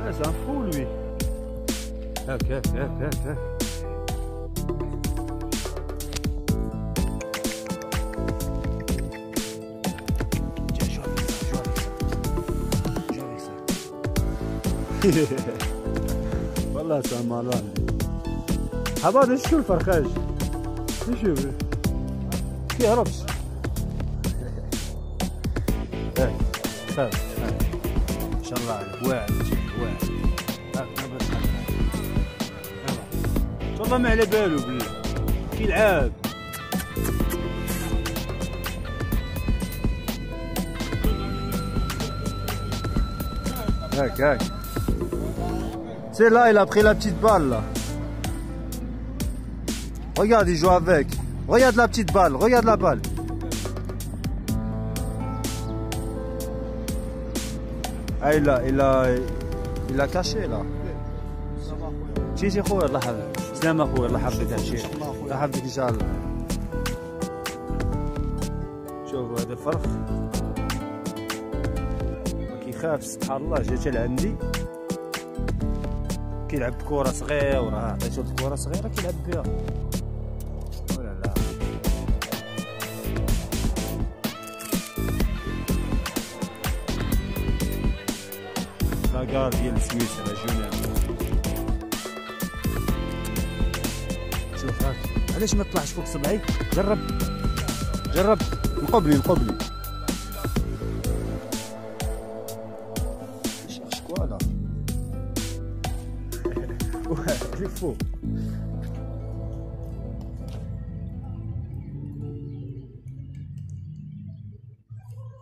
C'est un fou lui. هاك هاك هاك هاك هاك. والله سامالان حباد ايش شو الفرخاج؟ شوف يهربش. خاف ما شاء الله عليك واعد واعد. هاك بس والله ما على بالو بالله كيلعب. هاك هاك. C'est là, il a pris la petite balle là. Regarde, il joue avec. Regarde la petite balle, regarde la balle. Ah, il a caché là. شي خويا الله يحفظك. سلام اخويا الله يحفظك هالشي. الله يحفظك ان شاء الله. شوفوا هذا الفرخ ما كيخافش سبحان الله. جا لعندي كيلعب بكرة صغيرة. عطيتو الكرة صغيرة كيلعب بها. ولا لا لاكار ديال سويسرا جونان. شوف هاك علاش ما طلعش فوق صبعي؟ جرب نقبلي شكوالا. اللي فوق